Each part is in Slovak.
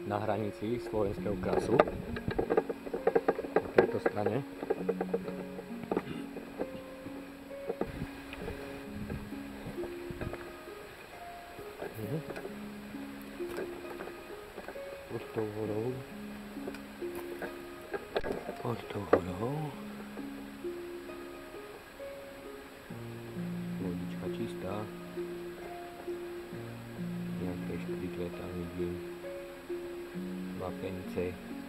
na hranici slovenského krasu. Na tejto strane. Pod tou horou. Vodička čistá. Nejaké škrikle tam vidím. Vapence.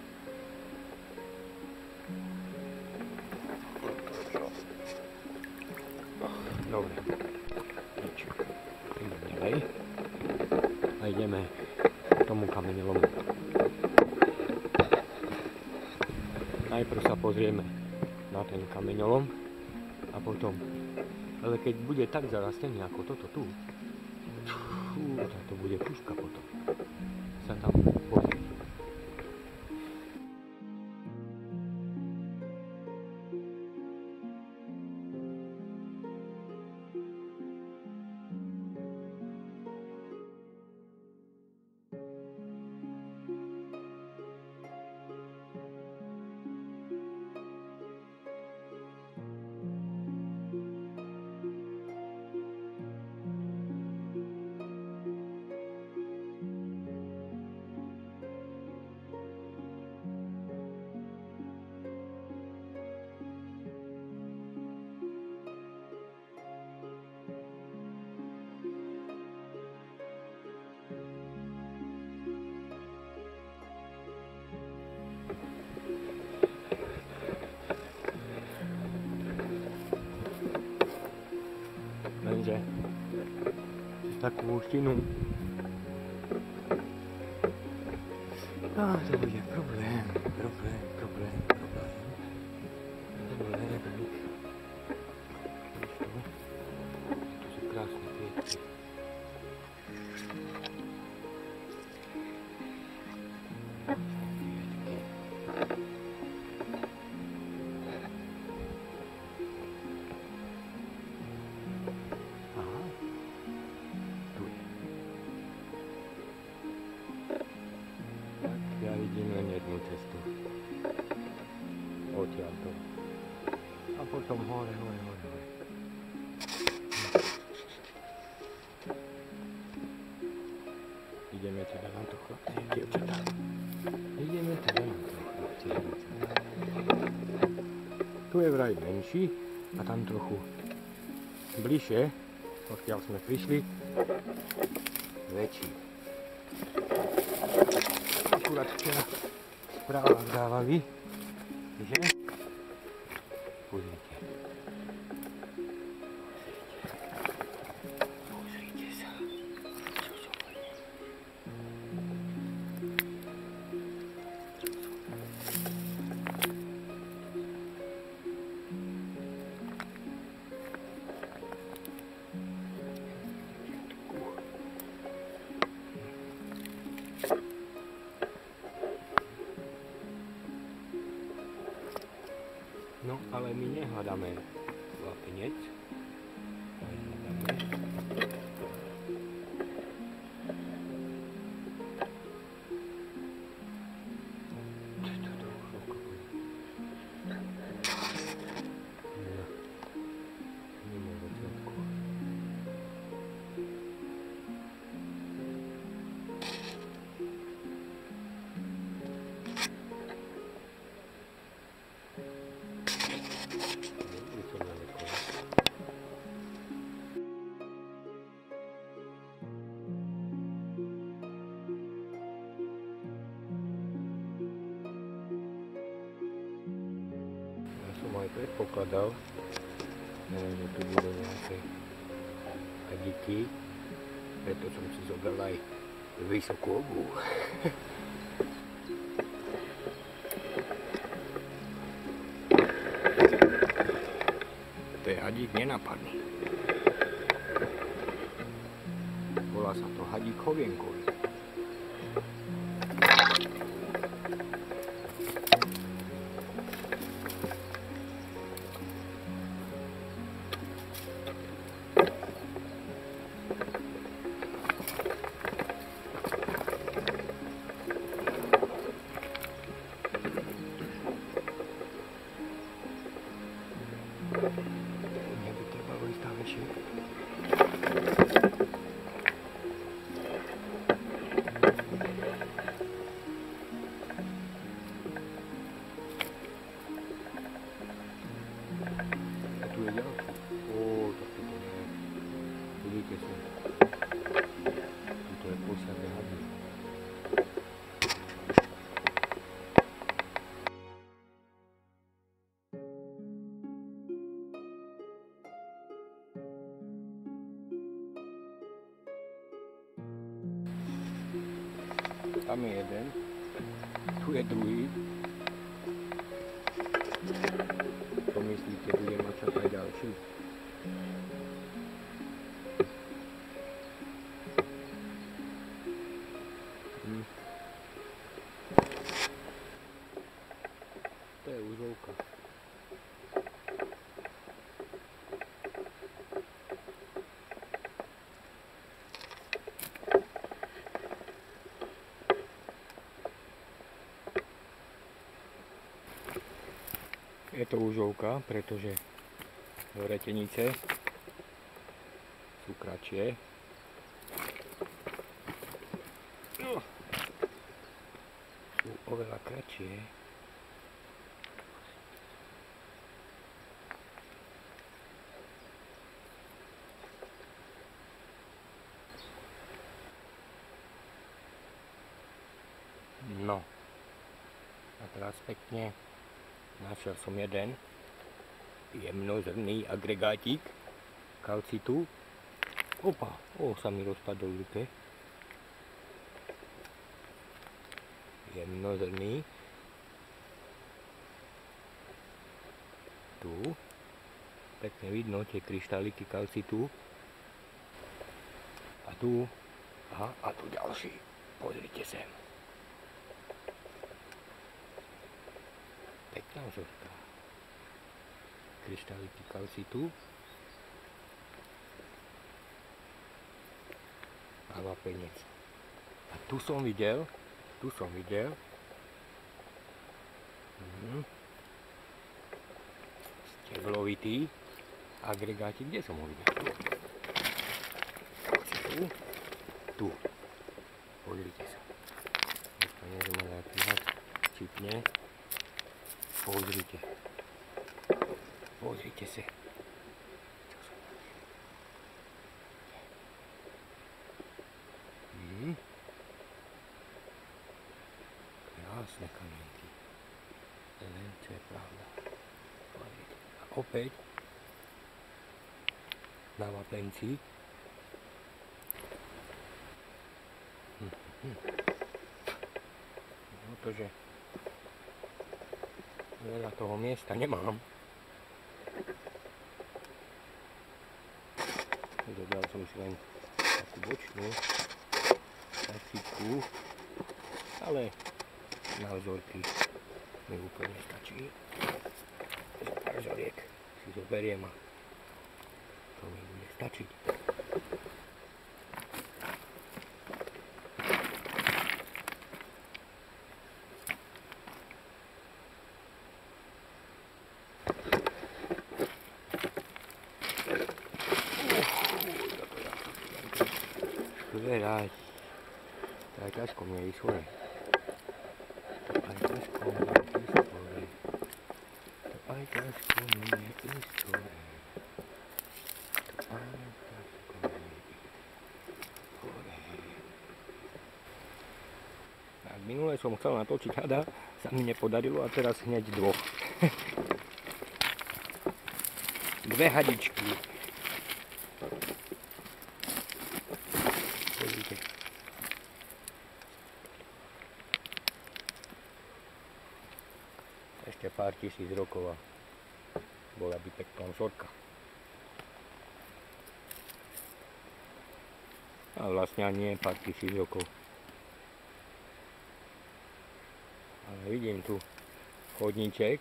Dobre. Nič. Ideme ďalej. A ideme k tomu kameňolomu. Najprv sa pozrieme na ten kameňolom a potom, ale keď bude tak zarastený ako toto tu, tak to bude puška potom sa tam pozrieť. Lenže takú štinu to bude problém. Tu sú krásne kvietky. Ja vidím len jednu cestu. Odtiaľto. A potom hore. Ideme teda na to, chlapci, dievčatá. Tu je vraj menší a tam trochu bližšie, odkiaľ sme prišli, väčší. Akurát včera v správach dávali, že? Pozrite. Pozrite sa. Čo som povedal? No, ale my nehľadáme vápenec. Som aj predpokladal, že tu budú nejaké hadiky, preto som si zobral aj vysokú obuv. To je hadík nenapadný. Volá sa to hadík hovienkový. tam je jeden, tu je druhý. Co myslíte, budeme čakať ďalší? To je úzovka. Je to úžovka, pretože vretenice sú kratšie. Sú oveľa kratšie. No. A teraz pekne našiel som jeden jemnozrný agregátik kalcitu. Opa, sa mi rozpadol v ruke. Jemnozrný. Tu. Pekne vidno tie kryštáliky kalcitu. A tu. Aha, a tu ďalší. Pozrite sem. Pekná vzorka. Kryštáliky kalcitu. A vápenec. A tu som videl steblovitý agregátik. Kde som ho videl? Tu. Pozrite sa. To nezme zapínať. Čipne. Pozrite sa. Krásne kamienky. Len čo je pravda. Pozrite. A opäť na vápenci. No tože veľa toho miesta nemám. Zobral som si len takú bočnú taštičku, ale na vzorky mi úplne stačí. Pár vzoriek si zoberiem a to mi bude stačiť. Vedať, aj ťažko mi je ísť hore. Minule som chcel natočiť hada, sa mi nepodarilo a teraz hneď dvoch. Dve hadičky. Pozrite. Ešte pár tisíc rokov a bola by pekná vzorka. A vlastne ani nie pár tisíc rokov. Ale vidím tu chodníček.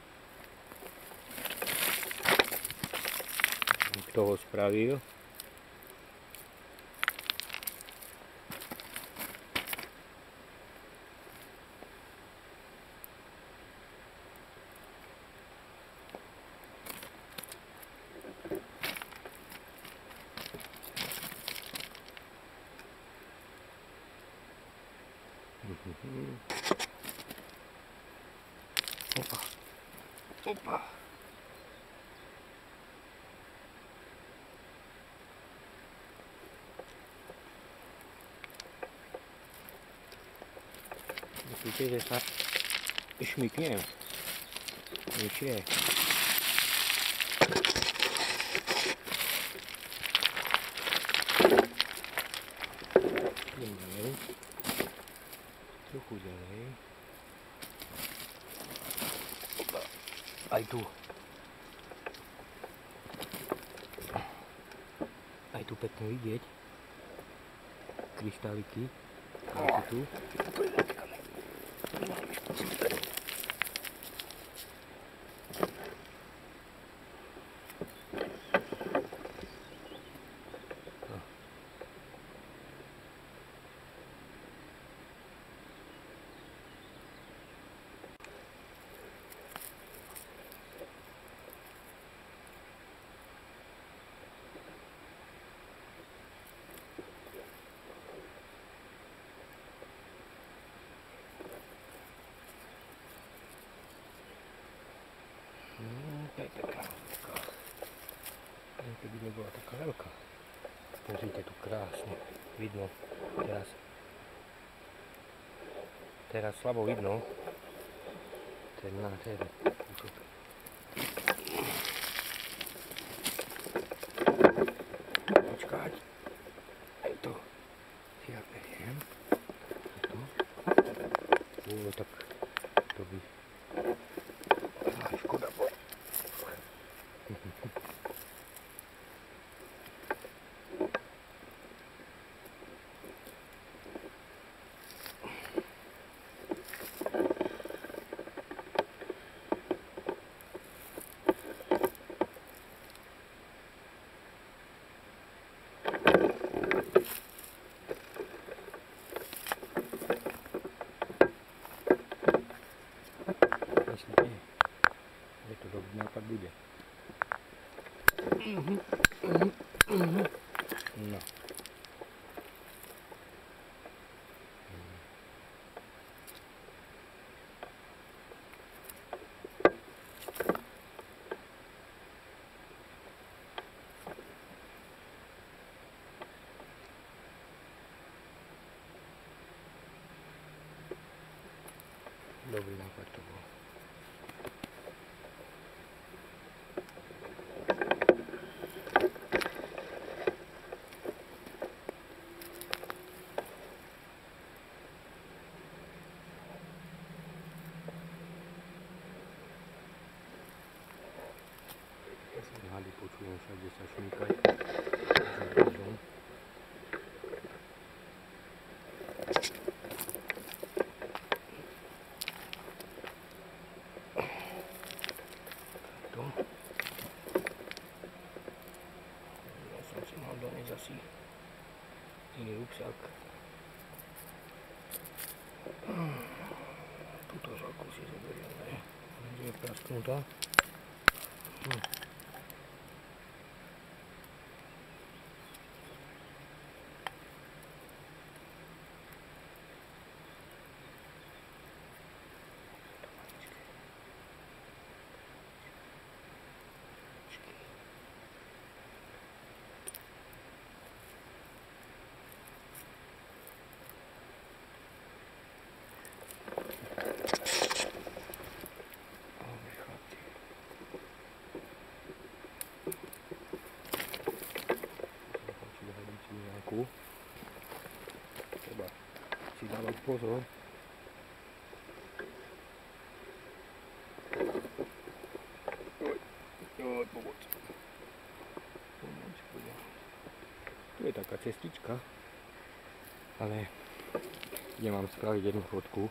Kto ho spravil? Opa. Opa. Myslíte, že sa šmyknem? Nič je. Idem ďalej. trochu ďalej. Aj tu. Aj tu pekne vidieť kryštáliky. Aj tu. To je pekná taká. Keby nebola taká veľká. Pozrite tu krásne. Vidno. Teraz slabo vidno. Ten nádherný. Počkať. Aj to. Si ja beriem. Tak to by... Škoda bo. Je to dobrý nápad bude. No. Dobrý nápad to bol. Hady počujem všade sa šmýkať. Ja som si mal doniesť asi iný ruksak. Túto žalku si zoberieme. Kde je prasknutá. Treba si dávať pozor. Pomoc. Tu je taká cestička, ale idem vám spraviť jednu fotku.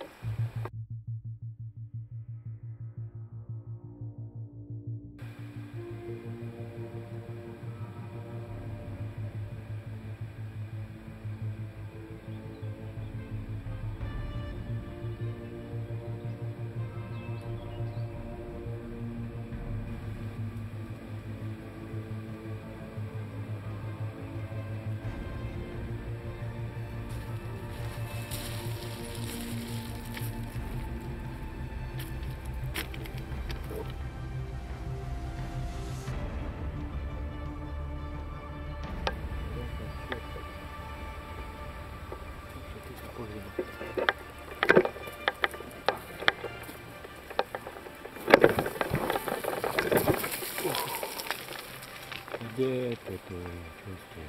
Kde toto je?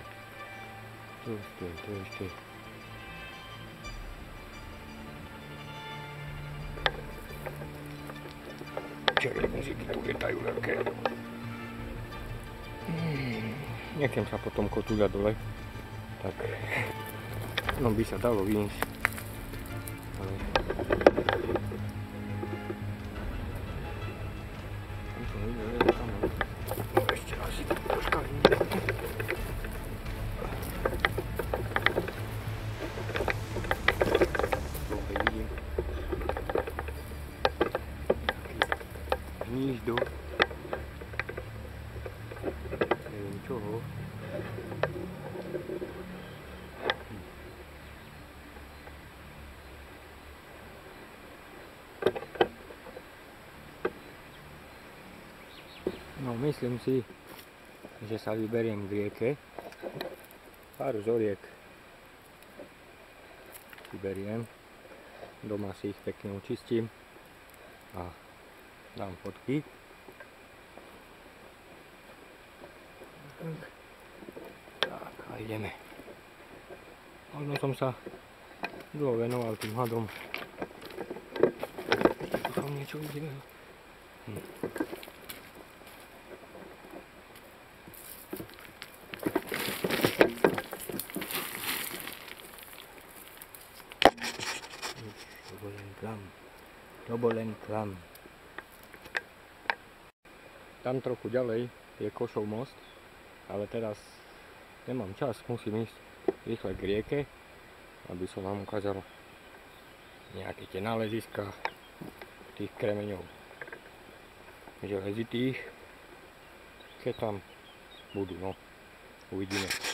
Čo ste? To ešte... Guziky tu lietajú veľké. Nechcem sa potom kotúľať dole, tak no by sa dalo vyniesť. Ale ešte raz si počkajím. Dobre vidím. Hnízdo. Neviem čoho. No myslím si, že sa vyberiem k rieke. Pár zoriek vyberiem. Doma si ich pekne očistím a dám fotky. Tak a ideme. Možno som sa dlho venoval tým hadom. Ešte tu som niečo videl. To bol len klam. Tam trochu ďalej je Košov most, ale teraz nemám čas, musím ísť rýchle k rieke, aby som vám ukázal nejaké tie náleziska tých kremeňov železitých, keď tam budú, no, uvidíme.